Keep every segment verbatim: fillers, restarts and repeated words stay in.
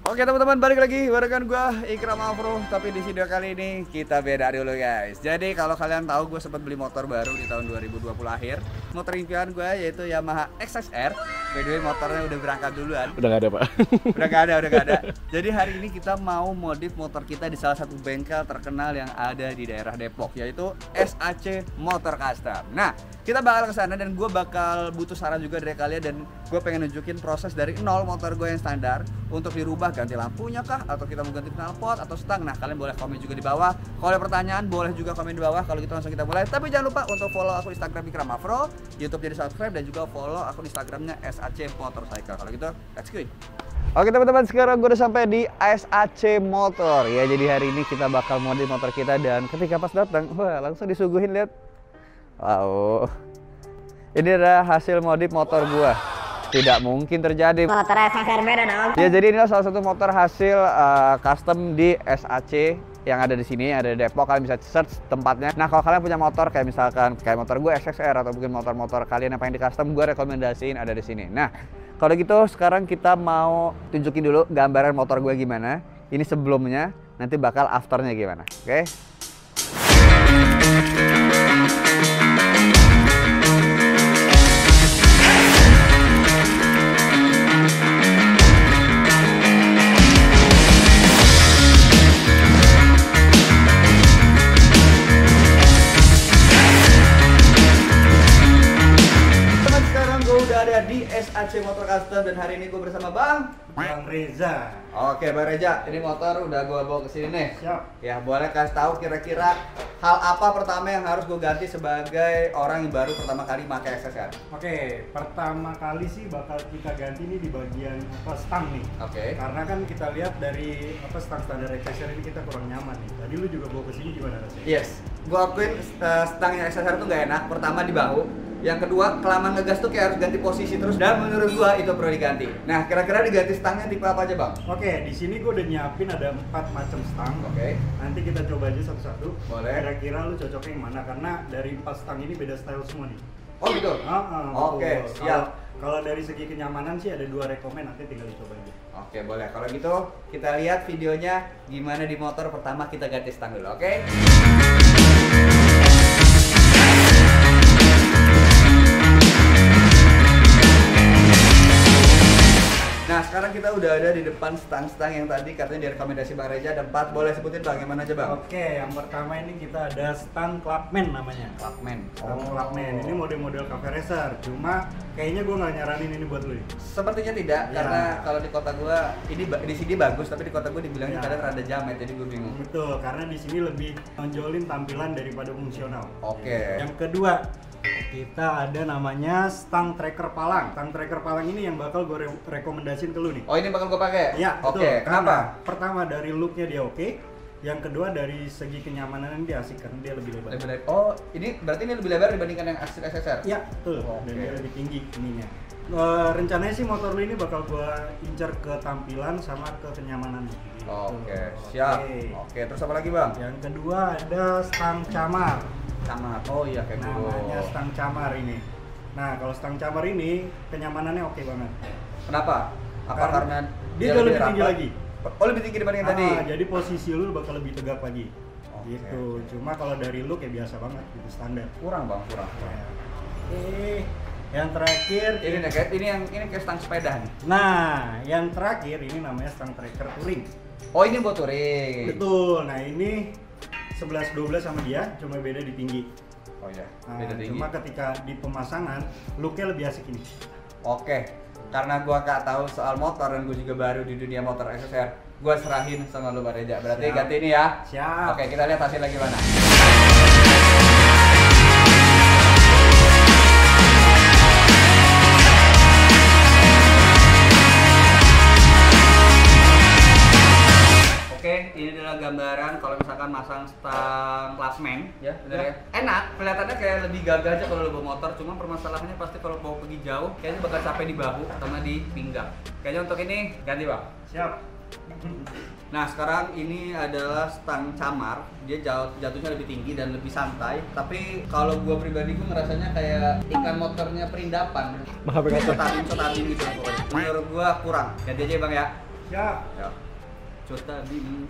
Oke teman-teman, balik lagi barengan gue Ikram Afro. Tapi di video kali ini kita beda dulu guys. Jadi kalau kalian tahu, gue sempat beli motor baru di tahun dua ribu dua puluh akhir. Motor impian gue yaitu Yamaha X S R. By the way, motornya udah berangkat duluan. Udah gak ada pak. Udah gak ada, udah gak ada. Jadi hari ini kita mau modif motor kita di salah satu bengkel terkenal yang ada di daerah Depok, yaitu S A C Motor Custom. Nah, kita bakal ke sana dan gue bakal butuh saran juga dari kalian, dan gue pengen nunjukin proses dari nol motor gue yang standar untuk dirubah, ganti lampunya kah, atau kita mau ganti knalpot atau stang. Nah, kalian boleh komen juga di bawah. Kalau ada pertanyaan boleh juga komen di bawah. Kalau gitu langsung kita mulai. Tapi jangan lupa untuk follow akun Instagram Ikram Afro, YouTube jadi subscribe, dan juga follow akun Instagramnya S A C Motorcycle. Kalau gitu, let's go. Oke teman-teman, sekarang gue udah sampai di S A C Motor ya. Jadi hari ini kita bakal modif motor kita, dan ketika pas datang, wah langsung disuguhin, lihat. Wow. Ini adalah hasil modif motor gua. Tidak mungkin terjadi. Motor S A C beda dong. Ya, jadi inilah salah satu motor hasil uh, custom di S A C yang ada di sini, ada di Depok. Kalian bisa search tempatnya. Nah, kalau kalian punya motor kayak misalkan kayak motor gue X S R atau mungkin motor-motor kalian yang pengen di custom, gue rekomendasiin ada di sini. Nah, kalau gitu sekarang kita mau tunjukin dulu gambaran motor gue gimana. Ini sebelumnya, nanti bakal afternya gimana. Oke? Okay? Di S A C Motor Custom, dan hari ini gue bersama Bang Bang Reza. Oke Bang Reza, ini motor udah gue bawa ke sini nih. Siap. Ya, boleh kasih tahu kira-kira hal apa pertama yang harus gue ganti sebagai orang yang baru pertama kali pakai X S R? Oke, pertama kali sih bakal kita ganti nih di bagian apa stang nih. Oke. Karena kan kita lihat dari apa stang standar X S R ini kita kurang nyaman nih. Tadi lu juga bawa ke sini gimana rasanya? Yes, gue akuin uh, stangnya X S R tuh gak enak. Pertama di bahu. Yang kedua, kelamaan ngegas tuh kayak harus ganti posisi terus, dan menurut gua itu perlu diganti. Nah, kira-kira diganti stangnya tipe apa aja, Bang? Oke, di sini gua udah nyiapin ada empat macam stang. Oke. Nanti kita coba aja satu-satu. Boleh. Kira-kira lu cocoknya yang mana? Karena dari empat stang ini beda style semua nih. Oh gitu? Ah, ah, Oke, betul. siap. Kalau dari segi kenyamanan sih ada dua rekomen, nanti tinggal dicoba aja. Oke, boleh. Kalau gitu, kita lihat videonya gimana di motor pertama kita ganti stang dulu, oke? Nah, sekarang kita udah ada di depan stang-stang yang tadi katanya direkomendasi Bang Reza, ada empat. Boleh sebutin Bang, yang mana aja Bang? Oke, yang pertama ini kita ada stang Clubman namanya. Clubman. Stang Clubman, ini model-model cafe racer. Cuma kayaknya gue nggak nyaranin ini buat lu. Sepertinya tidak, Ya. karena kalau di kota gua ini di sini bagus, tapi di kota gua dibilangnya Ya. kadang rada jamet, jadi gue bingung. Betul, karena di sini lebih menonjolin tampilan daripada fungsional. Oke. Yang kedua, kita ada namanya stang tracker palang. Stang tracker palang ini yang bakal gue re rekomendasiin ke lu nih. Oh, ini bakal gua pakai? Iya, Oke, betul. kenapa? Karena pertama dari looknya dia oke. Yang kedua dari segi kenyamanan dia asik karena dia lebih lebar. Lebih lebar. Oh, ini berarti ini lebih lebar dibandingkan yang X S R? Iya, betul. Oke. Dan dia lebih tinggi ininya. Uh, rencananya sih motor lu ini bakal gua incer ke tampilan sama ke kenyamanan. Oke, siap. Oke. Oke, terus apa lagi Bang? Yang kedua ada stang camar. Sama. Oh iya, kayak dulu. Namanya stang camar ini. Nah, kalau stang camar ini kenyamanannya oke banget. Kenapa? Apa Karena karena dia jauh lebih tinggi rapat? lagi. Oh, lebih tinggi dibanding yang tadi. Ah, jadi posisi lu bakal lebih tegap lagi. Oke, Gitu. oke. Cuma kalau dari look ya biasa banget gitu standar. Kurang Bang, kurang. kurang. Eh, yang terakhir Ini nih, kayak ini yang ini kayak stang sepeda nih. Nah, yang terakhir ini namanya stang tracker touring. Oh, ini buat touring. Betul. Nah, ini sebelas dua belas sama dia, cuma beda di tinggi. Oh iya, Nah, beda tinggi. cuma ketika di pemasangan, looknya lebih asik ini. Oke, karena gua gak tahu soal motor dan gua juga baru di dunia motor X S R, gua serahin sama lu Bang Reza. Berarti Siap. ganti ini ya. Siap. Oke, kita lihat hasilnya gimana. Oke, ini adalah gambaran kalau misalkan masang stang Clubman, ya, bener ya. Enak, kelihatannya kayak lebih gagah aja kalau lo bawa motor. Cuma permasalahannya pasti kalau mau pergi jauh, kayaknya bakal capek di bahu sama di pinggang. Kayaknya untuk ini ganti Bang. Siap. Nah, sekarang ini adalah stang camar. Dia jauh, jatuhnya lebih tinggi dan lebih santai. Tapi kalau gua pribadi gua ngerasanya kayak ikan motornya perindapan. Maaf ya, Kak. Sotatin, sotatin gitu pokoknya. Menurut gua kurang. Ganti aja Bang ya. Siap. Ya. Cota bim.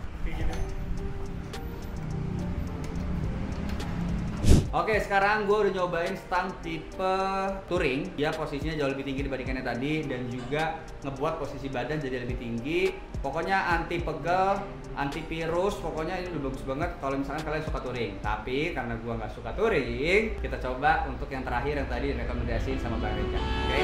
Oke, sekarang gue udah nyobain stang tipe touring. Dia posisinya jauh lebih tinggi dibandingkan yang tadi dan juga ngebuat posisi badan jadi lebih tinggi. Pokoknya anti pegel, anti virus. Pokoknya ini udah bagus banget kalau misalkan kalian suka touring. Tapi karena gue nggak suka touring, kita coba untuk yang terakhir yang tadi direkomendasiin sama Bang Reja. Oke.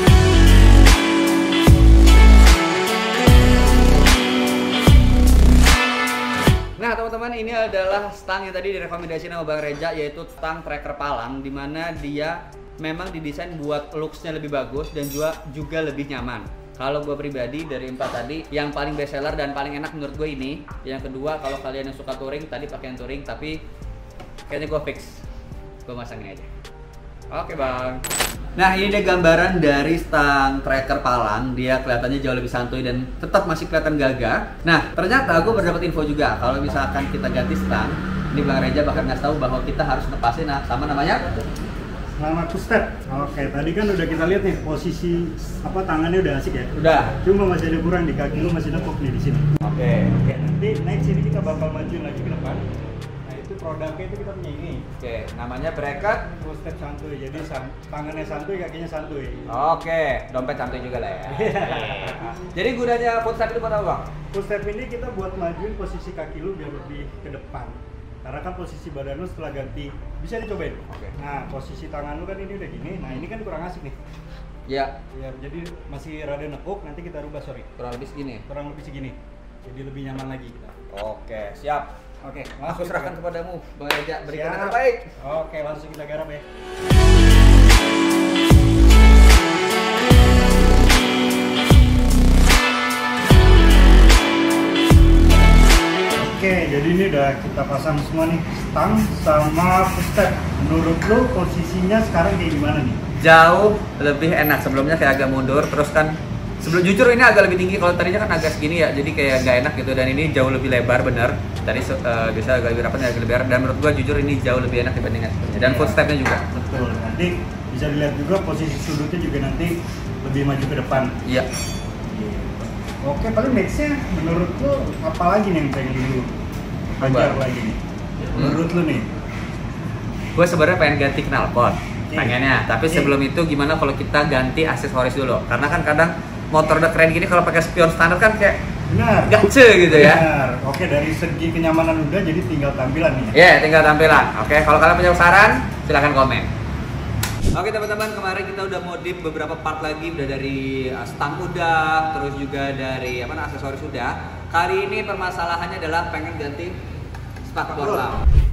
Nah teman-teman, ini adalah stang yang tadi direkomendasiin sama Bang Reja, yaitu stang tracker Palang, dimana dia memang didesain buat looks-nya lebih bagus dan juga juga lebih nyaman. Kalau gue pribadi dari empat tadi, yang paling best seller dan paling enak menurut gue ini. Yang kedua, kalau kalian yang suka touring, tadi pakai yang touring, tapi kayaknya gue fix, gue masang ini aja. Oke bang. Nah ini dia gambaran dari stang tracker Palang. Dia kelihatannya jauh lebih santuy dan tetap masih kelihatan gagah. Nah ternyata gue berdapat info juga kalau misalkan kita ganti stang, ini Bang Reja bahkan ngasih tahu bahwa kita harus lepasin nah, sama namanya Selamat footstep. Oke, tadi kan udah kita lihat nih posisi apa tangannya udah asik ya. Udah. Cuma masih ada kurang di kaki lu, masih nekuk nih di sini. Oke. Oke, nanti next ini kita bakal majuin lagi ke depan. Produknya itu kita punya ini. Oke, namanya bracket full step santuy. Jadi san tangannya santuy, kakinya santuy. Oke, dompet santuy juga lah ya. Jadi gunanya full step itu buat apa bang? Full step ini kita buat majuin posisi kaki lu biar lebih ke depan. Karena kan posisi badan lu setelah ganti bisa dicobain. Oke. Nah, posisi tangan lu kan ini udah gini. Nah, ini kan kurang asik nih. Ya. Ya, jadi masih rada nekuk. Nanti kita rubah, sorry. Kurang lebih segini. Kurang lebih segini. Jadi lebih nyaman lagi kita. Oke, siap. Oke, Aku serahkan kita. kepadamu, Bang Reja, berikan yang Siap. terbaik. Oke, langsung kita garap ya. Oke, jadi ini udah kita pasang semua nih, stang sama footstep. Menurut lo posisinya sekarang kayak gimana nih? Jauh lebih enak. Sebelumnya kayak agak mundur, terus kan sebelum jujur ini agak lebih tinggi. Kalau tadinya kan agak segini ya, jadi kayak nggak enak gitu. Dan ini jauh lebih lebar bener. Tadi uh, biasa agak lebih rapat, agak lebih lebar. Dan menurut gua jujur ini jauh lebih enak dibandingkan sebelumnya. Dan footstepnya juga. Betul. Nanti bisa dilihat juga posisi sudutnya juga nanti lebih maju ke depan. Iya. Oke, paling nextnya menurut lo apa lagi nih yang pengen dulu ajar lagi nih? Menurut Hmm. lo nih? Gue sebenarnya pengen ganti knalpot, Oke. pengennya. Tapi Oke. sebelum itu gimana kalau kita ganti aksesoris dulu? Karena kan kadang motor udah keren gini kalau pakai spion standar kan kayak Benar. gace gitu ya. Benar. Oke, dari segi kenyamanan udah, jadi tinggal tampilan nih ya. Ya, yeah, tinggal tampilan. Oke, kalau kalian punya saran, silahkan komen. Oke teman-teman, kemarin kita udah modif beberapa part lagi, udah dari uh, stang udah, terus juga dari apa nah, aksesoris udah. Kali ini permasalahannya adalah pengen ganti spakbor bang.